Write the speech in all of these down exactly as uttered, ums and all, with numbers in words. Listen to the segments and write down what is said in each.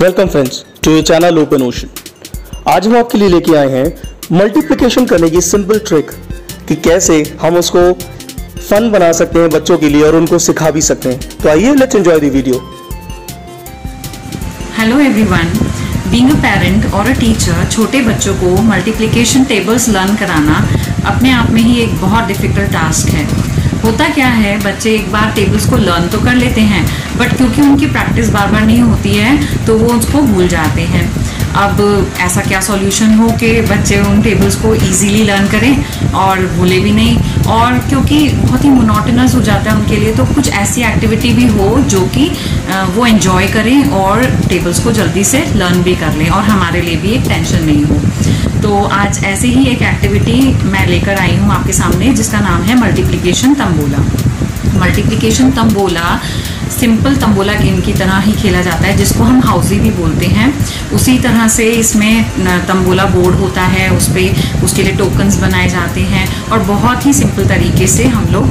Welcome friends to your channel open ocean. आज हम आपके लिए लेके आए हैं मल्टीप्लिकेशन करने की सिंपल ट्रिक कि कैसे हम उसको फन बना सकते हैं बच्चों के लिए और उनको सिखा भी सकते हैं। तो आइए let's enjoy the video. Hello everyone, being a parent और अ टीचर छोटे बच्चों को मल्टीप्लिकेशन टेबल्स लर्न कराना अपने आप में ही एक बहुत डिफिकल्ट टास्क है। होता क्या है, बच्चे एक बार टेबल्स को लर्न तो कर लेते हैं, बट क्योंकि उनकी प्रैक्टिस बार बार नहीं होती है तो वो उसको भूल जाते हैं। अब ऐसा क्या सॉल्यूशन हो कि बच्चे उन टेबल्स को इजीली लर्न करें और भूले भी नहीं, और क्योंकि बहुत ही मोनोटोनस हो जाता है उनके लिए, तो कुछ ऐसी एक्टिविटी भी हो जो कि वो एंजॉय करें और टेबल्स को जल्दी से लर्न भी कर लें और हमारे लिए भी एक टेंशन नहीं हो। तो आज ऐसे ही एक एक्टिविटी मैं लेकर आई हूँ आपके सामने जिसका नाम है multiplication tambola. Multiplication tambola simple tambola game की तरह ही खेला जाता है, जिसको हम हाउजी भी बोलते हैं। उसी तरह से इसमें तंबोला बोर्ड होता है, उस पर उसके लिए टोकन्स बनाए जाते हैं और बहुत ही सिंपल तरीके से हम लोग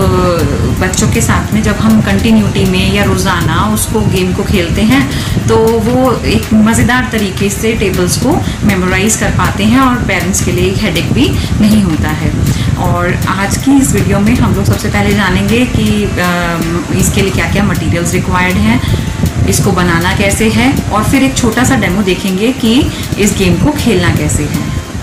बच्चों के साथ में जब हम कंटिन्यूटी में या रोज़ाना उसको गेम को खेलते हैं तो वो एक मज़ेदार तरीके से टेबल्स को मेमोराइज कर पाते हैं और पेरेंट्स के लिए एक हेडेक भी नहीं होता है। और आज की इस वीडियो में हम लोग सबसे पहले जानेंगे कि इसके लिए क्या क्या मटेरियल्स रिक्वायर्ड हैं, इसको बनाना कैसे है, और फिर एक छोटा सा डेमो देखेंगे कि इस गेम को खेलना कैसे है।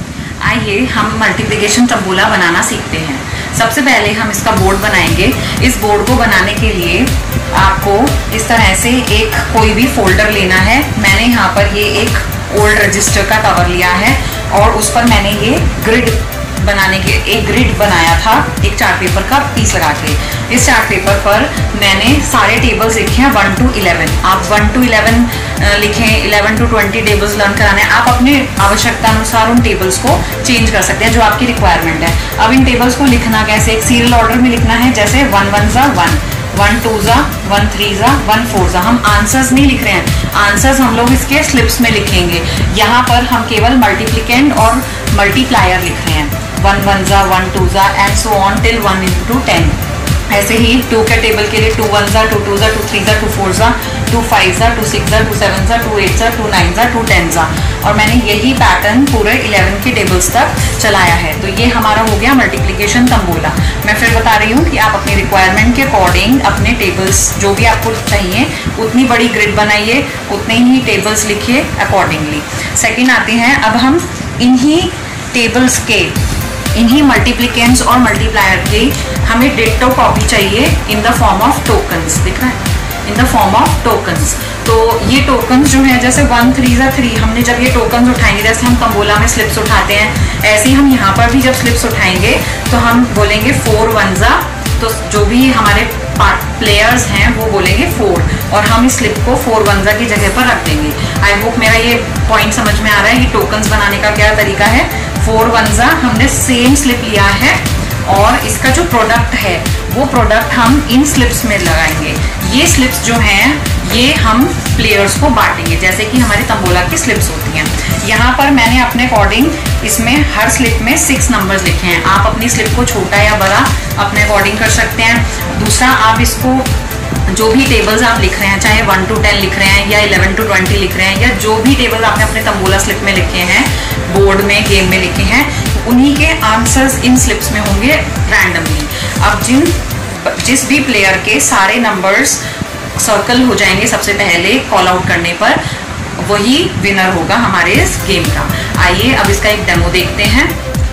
आइए हम मल्टीप्लिकेशन तंबोला बनाना सीखते हैं। सबसे पहले हम इसका बोर्ड बनाएंगे। इस बोर्ड को बनाने के लिए आपको इस तरह से एक कोई भी फोल्डर लेना है। मैंने यहाँ पर ये एक ओल्ड रजिस्टर का कवर लिया है और उस पर मैंने ये ग्रिड बनाने के एक ग्रिड बनाया था, एक चार्ट पेपर का पीस लगा के। इस चार्ट पेपर पर मैंने सारे टेबल्स लिखे हैं वन टू इलेवन। आप वन टू इलेवन लिखें, eleven to twenty tables learn कराने, आप अपने आवश्यकता अनुसार उन टेबल्स को चेंज कर सकते हैं जो आपकी रिक्वायरमेंट है। अब इन टेबल्स को लिखना कैसे, एक सीरियल ऑर्डर में लिखना है, जैसे वन वन ज़ा वन, वन टू ज़ा, वन थ्री ज़ा, वन फोर ज़ा। हम आंसर्स नहीं लिख रहे हैं, आंसर्स हम लोग इसके स्लिप्स में लिखेंगे। यहाँ पर हम केवल मल्टीप्लिकेंड और मल्टीप्लायर लिख रहे हैं, वन वन ज़ा, वन टू ज़ा and so on till one into ten. ऐसे ही टू के टेबल के लिए टू वन ज़ा, टू टू ज़ा, टू थ्री ज़ा, टू फोर ज़ा, टू फाइव ज़ा, टू सिक्स ज़ा, टू सेवन ज़ा, टू एट ज़ा, टू नाइन ज़ा, टू टेन ज़ा। और मैंने यही पैटर्न पूरे इलेवन के टेबल्स तक चलाया है। तो ये हमारा हो गया मल्टीप्लिकेशन तंबोला। मैं फिर बता रही हूँ कि आप अपनी रिक्वायरमेंट के अकॉर्डिंग अपने टेबल्स जो भी आपको चाहिए उतनी बड़ी ग्रिड बनाइए, उतने ही टेबल्स लिखिए अकॉर्डिंगली। सेकेंड आते हैं, अब हम इन्हीं टेबल्स के, इन्हीं मल्टीप्लिकेंट्स और मल्टीप्लायर की हमें डिट्टो कॉपी चाहिए in the form of tokens. दिख रहा है, in the form of tokens. तो ये टोकन्स जो है, जैसे वन थ्री ज़ा थ्री, हमने जब ये टोकन्स उठाएंगे, जैसे हम तंबोला में स्लिप्स उठाते हैं, ऐसे ही हम यहाँ पर भी जब स्लिप्स उठाएंगे तो हम बोलेंगे फोर वन ज़ा। तो जो भी हमारे प्लेयर्स हैं वो बोलेंगे फोर और हम इस स्लिप को फोर वन ज़ा की जगह पर रख देंगे। आई होप मेरा ये पॉइंट समझ में आ रहा है कि टोकन्स बनाने का क्या तरीका है। फोर वन ज़ा हमने सेम स्लिप लिया है और इसका जो प्रोडक्ट है वो प्रोडक्ट हम इन स्लिप्स में लगाएंगे। ये स्लिप्स जो हैं ये हम प्लेयर्स को बांटेंगे, जैसे कि हमारी तंबोला की स्लिप्स होती हैं। यहाँ पर मैंने अपने अकॉर्डिंग इसमें हर स्लिप में सिक्स नंबर्स लिखे हैं। आप अपनी स्लिप को छोटा या बड़ा अपने अकॉर्डिंग कर सकते हैं। दूसरा, आप इसको जो भी टेबल्स आप लिख रहे हैं, चाहे वन टू टेन लिख रहे हैं या इलेवन टू ट्वेंटी लिख रहे हैं, या जो भी टेबल आपने अपने तंबोला स्लिप में लिखे हैं, बोर्ड में, गेम में लिखे हैं, उन्हीं के आंसर्स इन स्लिप्स में होंगे रैंडमली। अब जिन जिस भी प्लेयर के सारे नंबर्स सर्कल हो जाएंगे सबसे पहले कॉल आउट करने पर, वही विनर होगा हमारे इस गेम का। आइए अब इसका एक डेमो देखते हैं।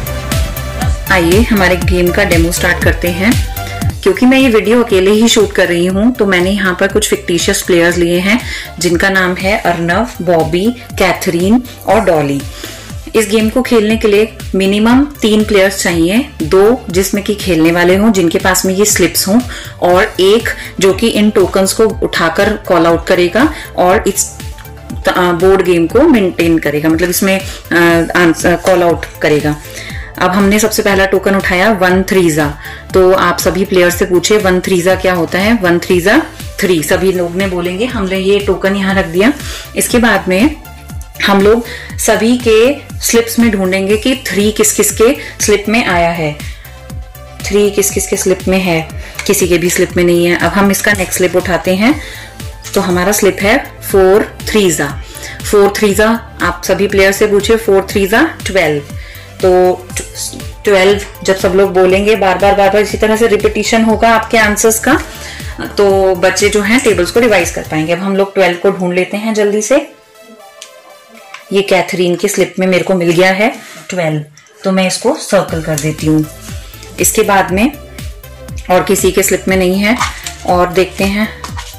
आइए हमारे गेम का डेमो स्टार्ट करते हैं। क्योंकि मैं ये वीडियो अकेले ही शूट कर रही हूँ तो मैंने यहाँ पर कुछ फिक्टिशियस प्लेयर्स लिए हैं जिनका नाम है अर्नव, बॉबी, कैथरीन और डॉली। इस गेम को खेलने के लिए मिनिमम तीन प्लेयर्स चाहिए, दो जिसमें कि खेलने वाले हों जिनके पास में ये स्लिप्स हों, और एक जो कि इन टोकन्स को उठाकर कॉल आउट करेगा और इस बोर्ड गेम को मेंटेन करेगा, मतलब इसमें कॉल आउट करेगा। अब हमने सबसे पहला टोकन उठाया वन थ्री ज़ा। तो आप सभी प्लेयर से पूछे वन थ्री ज़ा क्या होता है। वन थ्री ज़ा थ्री, सभी लोग ने बोलेंगे। हमने ये टोकन यहाँ रख दिया। इसके बाद में हम लोग सभी के स्लिप्स में ढूंढेंगे कि थ्री किस किस के स्लिप में आया है, थ्री किस किस के स्लिप में है, किसी के भी स्लिप में नहीं है। अब हम इसका नेक्स्ट स्लिप उठाते हैं तो हमारा स्लिप है फोर थ्री ज़ा। फोर थ्री ज़ा, आप सभी प्लेयर से पूछिए, फोर थ्री ज़ा ट्वेल्व। तो ट्वेल्व जब सब लोग बोलेंगे, बार बार बार बार इसी तरह से रिपीटिशन होगा आपके आंसर्स का, तो बच्चे जो हैं टेबल्स को रिवाइज कर पाएंगे। अब हम लोग ट्वेल्व को ढूंढ लेते हैं जल्दी से। ये कैथरीन की स्लिप में मेरे को मिल गया है ट्वेल्व, तो मैं इसको सर्कल कर देती हूँ। इसके बाद में और किसी के स्लिप में नहीं है, और देखते हैं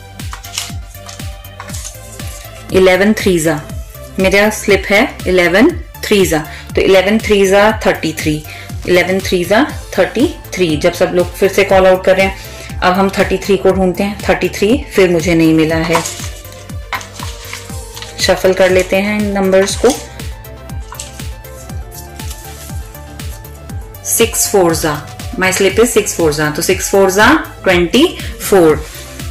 इलेवन थ्री ज़ा, मेरा स्लिप है इलेवन थ्री ज़ा, तो इलेवन थ्री ज़ा थर्टी थ्री, इलेवन थ्री ज़ा थर्टी थ्री। जब सब लोग फिर से कॉल आउट कर रहे हैं, अब हम थर्टी थ्री को ढूंढते हैं। थर्टी थ्री फिर मुझे नहीं मिला है, शफल कर लेते हैं इन नंबर्स को। सिक्स फोर ज़ा, my slip is six four ज़ा, तो सिक्स फोर ज़ा ट्वेंटी फोर।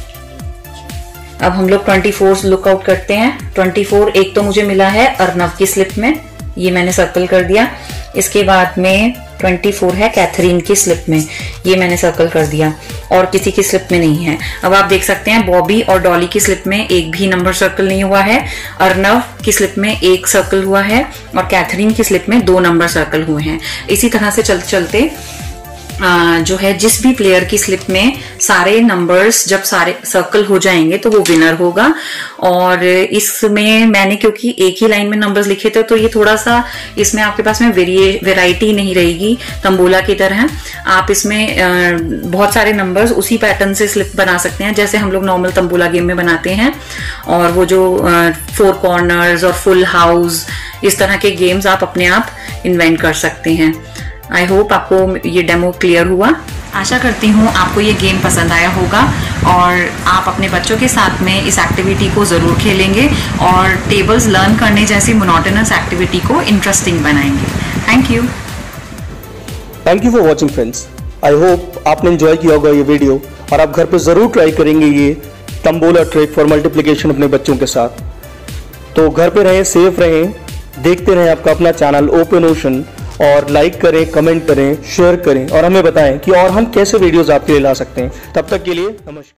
अब हम लोग ट्वेंटी फोर लुक आउट करते हैं। ट्वेंटी फोर एक तो मुझे मिला है अर्नव की स्लिप में, ये मैंने सर्कल कर दिया। इसके बाद में ट्वेंटी फोर है कैथरीन की स्लिप में, ये मैंने सर्कल कर दिया, और किसी की स्लिप में नहीं है। अब आप देख सकते हैं बॉबी और डॉली की स्लिप में एक भी नंबर सर्कल नहीं हुआ है, अर्नव की स्लिप में एक सर्कल हुआ है, और कैथरीन की स्लिप में दो नंबर सर्कल हुए हैं। इसी तरह से चलते चलते आ, जो है जिस भी प्लेयर की स्लिप में सारे नंबर्स जब सारे सर्कल हो जाएंगे तो वो विनर होगा। और इसमें मैंने क्योंकि एक ही लाइन में नंबर्स लिखे थे, तो ये थोड़ा सा इसमें आपके पास में वेराइटी नहीं रहेगी तंबोला की तरह। आप इसमें आ, बहुत सारे नंबर्स उसी पैटर्न से स्लिप बना सकते हैं जैसे हम लोग नॉर्मल तंबोला गेम में बनाते हैं। और वो जो आ, फोर कॉर्नर्स और फुल हाउस, इस तरह के गेम्स आप अपने आप इन्वेंट कर सकते हैं। आई होप आपको ये डेमो क्लियर हुआ। आशा करती हूँ आपको ये गेम पसंद आया होगा और आप अपने बच्चों के साथ में इस एक्टिविटी को ज़रूर खेलेंगे और टेबल्स लर्न करने जैसी मोनोटोनस एक्टिविटी को इंटरेस्टिंग बनाएंगे। Thank you thank you for watching friends. I hope आपने एंजॉय किया होगा ये वीडियो, और आप घर पे ज़रूर ट्राई करेंगे ये तंबोला ट्रिक फॉर मल्टीप्लिकेशन अपने बच्चों के साथ। तो घर पे रहें, सेफ रहें, देखते रहें आपका अपना चैनल ओपन ओशन, और लाइक करें, कमेंट करें, शेयर करें, और हमें बताएं कि और हम कैसे वीडियोस आपके लिए ला सकते हैं। तब तक के लिए नमस्कार।